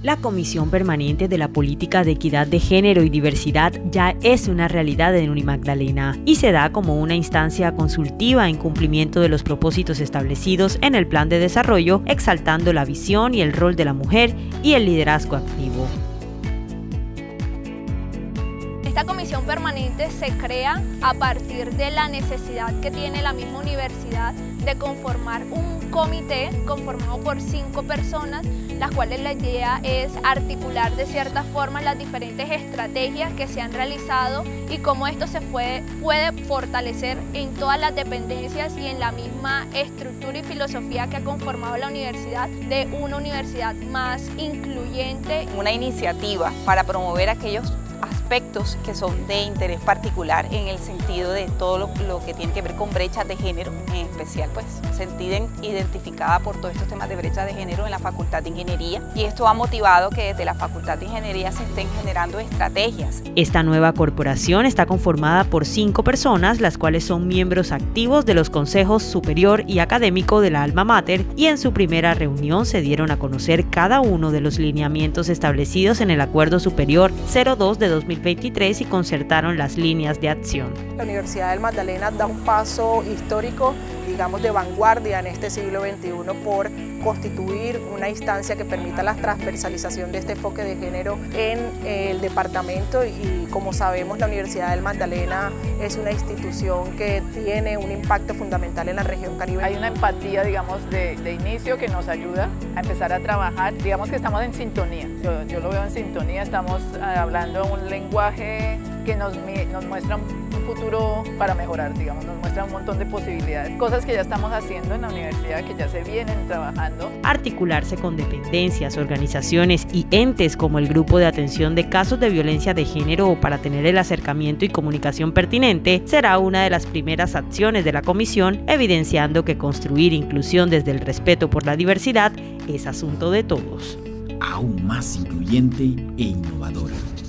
La Comisión Permanente de la Política de Equidad de Género y Diversidad ya es una realidad en Unimagdalena y se da como una instancia consultiva en cumplimiento de los propósitos establecidos en el Plan de Desarrollo, exaltando la visión y el rol de la mujer y el liderazgo activo. Esta comisión permanente se crea a partir de la necesidad que tiene la misma universidad de conformar un comité conformado por 5 personas, las cuales la idea es articular de cierta forma las diferentes estrategias que se han realizado y cómo esto se puede fortalecer en todas las dependencias y en la misma estructura y filosofía que ha conformado la universidad de una universidad más incluyente. Una iniciativa para promover aquellos aspectos que son de interés particular en el sentido de todo lo que tiene que ver con brechas de género, en especial pues sentida identificada por todos estos temas de brecha de género en la Facultad de Ingeniería, y esto ha motivado que desde la Facultad de Ingeniería se estén generando estrategias. Esta nueva corporación está conformada por 5 personas, las cuales son miembros activos de los consejos superior y académico de la Alma Mater, y en su primera reunión se dieron a conocer cada uno de los lineamientos establecidos en el Acuerdo Superior 02 de 2023 y concertaron las líneas de acción. La Universidad del Magdalena da un paso histórico, digamos de vanguardia en este siglo XXI por constituir una instancia que permita la transversalización de este enfoque de género en el departamento, y como sabemos la Universidad del Magdalena es una institución que tiene un impacto fundamental en la región Caribe. Hay una empatía, digamos, de inicio que nos ayuda a empezar a trabajar. Digamos que estamos en sintonía, yo lo veo en sintonía, estamos hablando un lenguaje que nos muestra un futuro para mejorar, digamos, nos muestra un montón de posibilidades, cosas que ya estamos haciendo en la universidad, que ya se vienen trabajando. Articularse con dependencias, organizaciones y entes como el Grupo de Atención de Casos de Violencia de Género para tener el acercamiento y comunicación pertinente será una de las primeras acciones de la comisión, evidenciando que construir inclusión desde el respeto por la diversidad es asunto de todos. Aún más incluyente e innovadora.